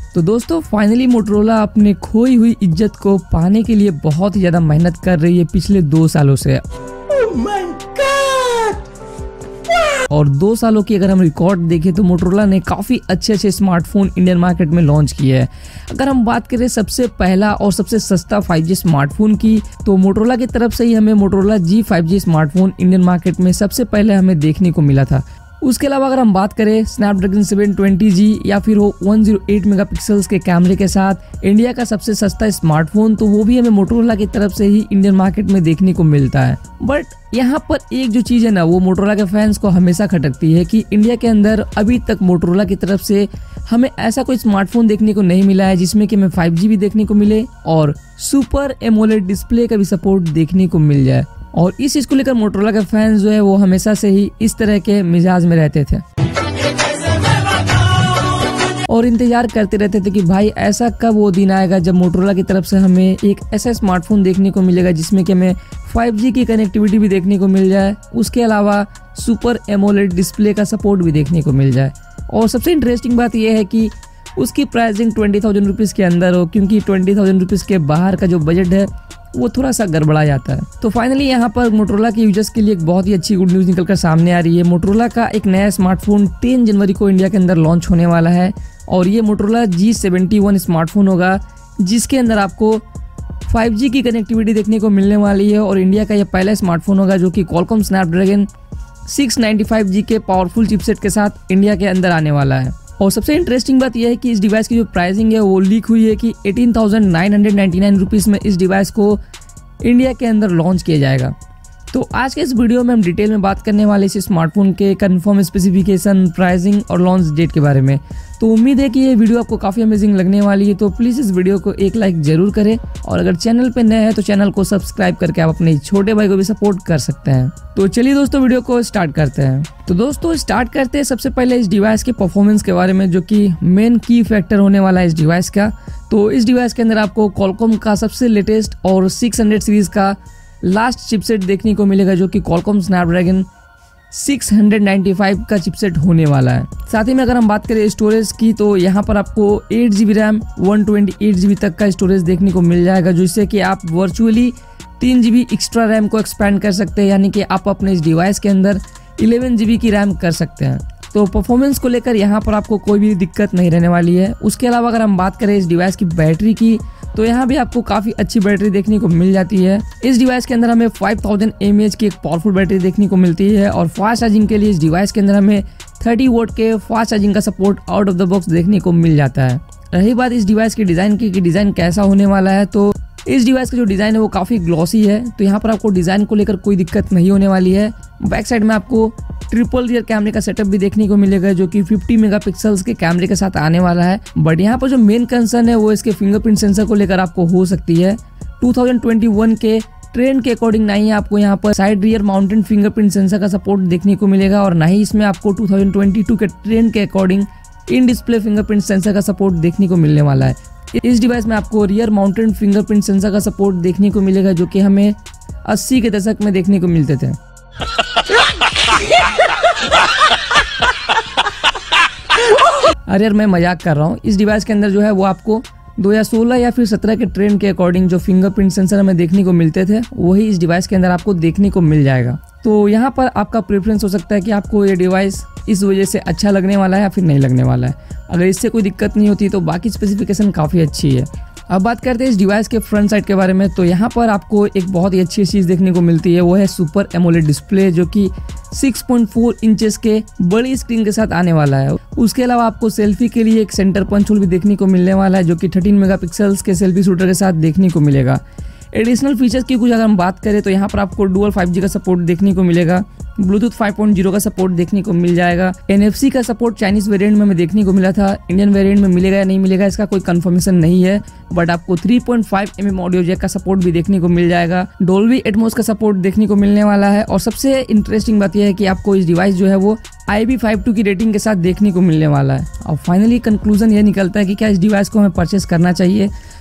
तो दोस्तों finally Motorola अपने खोई हुई इज्जत को पाने के लिए बहुत ही ज्यादा मेहनत कर रही है पिछले 2 सालों से। और 2 सालों की अगर हम रिकॉर्ड देखें तो मोटोरोला ने काफ़ी अच्छे स्मार्टफोन इंडियन मार्केट में लॉन्च किए हैं। अगर हम बात करें सबसे पहला और सबसे सस्ता 5G स्मार्टफोन की, तो मोटोरोला की तरफ से ही हमें Motorola G 5G smartphone Indian market में सबसे पहले हमें देखने को मिला था। उसके अलावा अगर हम बात करें स्नैपड्रैगन 720G या फिर वो 108 मेगापिक्सल्स के कैमरे के साथ इंडिया का सबसे सस्ता स्मार्टफोन, तो वो भी हमें मोटोरोला की तरफ से ही इंडियन मार्केट में देखने को मिलता है। बट यहाँ पर एक जो चीज है ना, वो मोटोरोला के फैंस को हमेशा खटकती है कि इंडिया के अंदर अभी तक मोटोरोला की तरफ से हमें ऐसा कोई स्मार्टफोन देखने को नहीं मिला है जिसमें कि हमें 5G भी देखने को मिले और सुपर एमोलेड डिस्प्ले का भी सपोर्ट देखने को मिल जाए। और इस चीज को लेकर मोटोरोला के फैंस जो है वो हमेशा से ही इस तरह के मिजाज में रहते थे और इंतजार करते रहते थे कि भाई ऐसा कब वो दिन आएगा जब मोटोरोला की तरफ से हमें एक ऐसा स्मार्टफोन देखने को मिलेगा जिसमें कि हमें 5G की कनेक्टिविटी भी देखने को मिल जाए, उसके अलावा सुपर एमोलेड डिस्प्ले का सपोर्ट भी देखने को मिल जाए। और सबसे इंटरेस्टिंग बात यह है कि उसकी प्राइसिंग 20,000 रुपीज़ के अंदर हो, क्योंकि 20,000 रुपीज़ के बाहर का जो बजट है वो थोड़ा सा गड़बड़ा जाता है। तो फाइनली यहाँ पर मोटोरोला के यूजर्स के लिए एक बहुत ही अच्छी गुड न्यूज़ निकलकर सामने आ रही है। मोटोरोला का एक नया स्मार्टफोन 10 जनवरी को इंडिया के अंदर लॉन्च होने वाला है और ये मोटोरोला G71 स्मार्टफोन होगा जिसके अंदर आपको 5G की कनेक्टिविटी देखने को मिलने वाली है और इंडिया का यह पहला स्मार्टफोन होगा जो कि क्वालकॉम स्नैपड्रैगन 695G के पावरफुल चिपसेट के साथ इंडिया के अंदर आने वाला है। और सबसे इंटरेस्टिंग बात यह है कि इस डिवाइस की जो प्राइसिंग है वो लीक हुई है कि 18,999 रुपीज़ में इस डिवाइस को इंडिया के अंदर लॉन्च किया जाएगा। तो आज के इस वीडियो में हम डिटेल में बात करने वाले इस स्मार्टफोन के कंफर्म स्पेसिफिकेशन, प्राइसिंग और लॉन्च डेट के बारे में। तो उम्मीद है कि ये वीडियो आपको काफ़ी अमेजिंग लगने वाली है। तो प्लीज़ इस वीडियो को एक लाइक जरूर करें और अगर चैनल पे नए हैं तो चैनल को सब्सक्राइब करके आप अपने छोटे भाई को भी सपोर्ट कर सकते हैं। तो चलिए दोस्तों वीडियो को स्टार्ट करते हैं। तो दोस्तों स्टार्ट करते हैं सबसे पहले इस डिवाइस के परफॉर्मेंस के बारे में, जो कि मेन की फैक्टर होने वाला है इस डिवाइस का। तो इस डिवाइस के अंदर आपको क्वालकॉम का सबसे लेटेस्ट और 600 सीरीज का लास्ट चिपसेट देखने को मिलेगा जो कि क्वालकॉम स्नैपड्रैगन 695 का चिपसेट होने वाला है। साथ ही में अगर हम बात करें स्टोरेज की, तो यहाँ पर आपको 8GB रैम 128GB तक का स्टोरेज देखने को मिल जाएगा, जिससे कि आप वर्चुअली 3GB एक्स्ट्रा रैम को एक्सपेंड कर सकते हैं, यानी कि आप अपने इस डिवाइस के अंदर 11GB की रैम कर सकते हैं। तो परफॉर्मेंस को लेकर यहाँ पर आपको कोई भी दिक्कत नहीं रहने वाली है। उसके अलावा अगर हम बात करें इस डिवाइस की बैटरी की, तो यहाँ भी आपको काफ़ी अच्छी बैटरी देखने को मिल जाती है। इस डिवाइस के अंदर हमें 5000 mAh की एक पावरफुल बैटरी देखने को मिलती है और फास्ट चार्जिंग के लिए इस डिवाइस के अंदर हमें 30 वोल्ट के फास्ट चार्जिंग का support out of the box देखने को मिल जाता है। रही बात इस डिवाइस की डिज़ाइन की कि डिज़ाइन कैसा होने वाला है, तो इस डिवाइस का जो डिज़ाइन है वो काफ़ी ग्लॉसी है, तो यहाँ पर आपको डिज़ाइन को लेकर कोई दिक्कत नहीं होने वाली है। बैक साइड में आपको ट्रिपल रियर कैमरे का सेटअप भी देखने को मिलेगा जो कि 50 मेगापिक्सल्स के कैमरे के साथ आने वाला है। बट यहाँ पर जो मेन कंसर्न है वो इसके फिंगरप्रिंट सेंसर को लेकर आपको हो सकती है। 2021 के ट्रेंड के अकॉर्डिंग ना ही आपको यहाँ पर side rear mounted fingerprint sensor का सपोर्ट देखने को मिलेगा और ना ही इसमें आपको 2022 के ट्रेंड के according in display fingerprint sensor का सपोर्ट देखने को मिलने वाला है। इस डिवाइस में आपको रियर माउंटेड फिंगरप्रिंट सेंसर का सपोर्ट देखने को मिलेगा जो कि हमें 80 के दशक में देखने को मिलते थे। अरे यार मैं मजाक कर रहा हूँ। इस डिवाइस के अंदर जो है वो आपको 2016 या फिर 17 के ट्रेंड के अकॉर्डिंग जो फिंगरप्रिंट सेंसर हमें देखने को मिलते थे वही इस डिवाइस के अंदर आपको देखने को मिल जाएगा। तो यहाँ पर आपका प्रेफरेंस हो सकता है कि आपको ये डिवाइस इस वजह से अच्छा लगने वाला है या फिर नहीं लगने वाला है। अगर इससे कोई दिक्कत नहीं होती तो बाकी स्पेसिफिकेशन काफ़ी अच्छी है। अब बात करते हैं इस डिवाइस के फ्रंट साइड के बारे में, तो यहाँ पर आपको एक बहुत ही अच्छी चीज़ देखने को मिलती है, वो है सुपर एमोलेड डिस्प्ले जो कि 6.4 इंचेस के बड़ी स्क्रीन के साथ आने वाला है। उसके अलावा आपको सेल्फी के लिए एक सेंटर पंच होल भी देखने को मिलने वाला है जो कि 13 मेगापिक्सल्स के सेल्फी शूटर के साथ देखने को मिलेगा। एडिशनल फीचर्स की कुछ अगर हम बात करें तो यहाँ पर आपको डुअल 5G का सपोर्ट देखने को मिलेगा, ब्लूटूथ 5.0 का सपोर्ट देखने को मिल जाएगा। NFC का सपोर्ट चाइनीज वेरिएंट में हमें देखने को मिला था, इंडियन वेरिएंट में मिलेगा या नहीं मिलेगा इसका कोई कंफर्मेशन नहीं है। बट आपको 3.5 mm ऑडियो जैक का सपोर्ट भी देखने को मिल जाएगा। डोल्बी एटमॉस का सपोर्ट देखने को मिलने वाला है और सबसे इंटरेस्टिंग बात यह है कि आपको इस डिवाइस जो है वो IP52 की रेटिंग के साथ देखने को मिलने वाला है। और फाइनली कंक्लूजन यह निकलता है कि क्या इस डिवाइस को हमें परचेस करना चाहिए।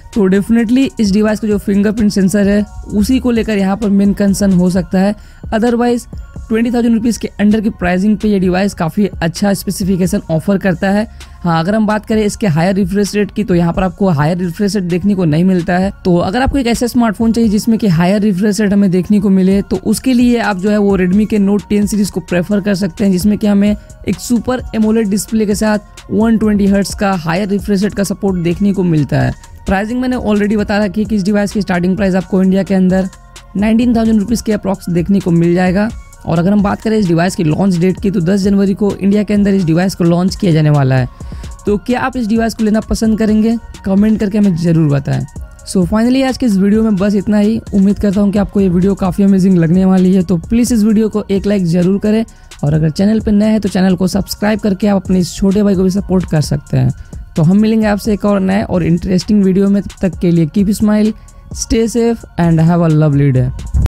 तो डेफिनेटली इस डिवाइस का जो फिंगरप्रिंट सेंसर है उसी को लेकर यहाँ पर मेन कंसर्न हो सकता है। अदरवाइज 20,000 रुपीज़ के अंडर की प्राइसिंग पे ये डिवाइस काफ़ी अच्छा स्पेसिफिकेशन ऑफर करता है। हाँ, अगर हम बात करें इसके हायर रिफ्रेश रेट की तो यहाँ पर आपको हायर रिफ्रेश रेट देखने को नहीं मिलता है। तो अगर आपको एक ऐसा स्मार्टफोन चाहिए जिसमें कि हायर रिफ्रेश रेट हमें देखने को मिले तो उसके लिए आप जो है वो Redmi के Note 10 सीरीज को प्रेफर कर सकते हैं, जिसमें कि हमें एक सुपर एमोलेड डिस्प्ले के साथ 120 हर्ट्ज का हायर रिफ्रेश रेट का सपोर्ट देखने को मिलता है। प्राइसिंग मैंने ऑलरेडी बता रखी है कि इस डिवाइस की स्टार्टिंग प्राइस आपको इंडिया के अंदर 19,000 रुपीज़ के अप्रॉक्स देखने को मिल जाएगा। और अगर हम बात करें इस डिवाइस की लॉन्च डेट की तो 10 जनवरी को इंडिया के अंदर इस डिवाइस को लॉन्च किया जाने वाला है। तो क्या आप इस डिवाइस को लेना पसंद करेंगे? कमेंट करके हमें ज़रूर बताएं। सो फाइनली आज के इस वीडियो में बस इतना ही। उम्मीद करता हूँ कि आपको ये वीडियो काफ़ी अमेजिंग लगने वाली है। तो प्लीज़ इस वीडियो को एक लाइक ज़रूर करें और अगर चैनल पर नए हैं तो चैनल को सब्सक्राइब करके आप अपने इस छोटे भाई को भी सपोर्ट कर सकते हैं। तो हम मिलेंगे आपसे एक और नए और इंटरेस्टिंग वीडियो में। तब तक के लिए keep smile, stay safe and have a lovely day.